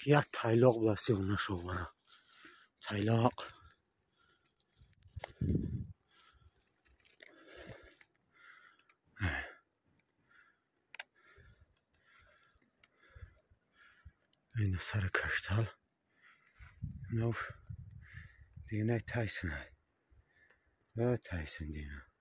یک تایلاق بسته اون شوبرا تایلاق این سر کشتال نو دیگه تایسن های تایسن دیگه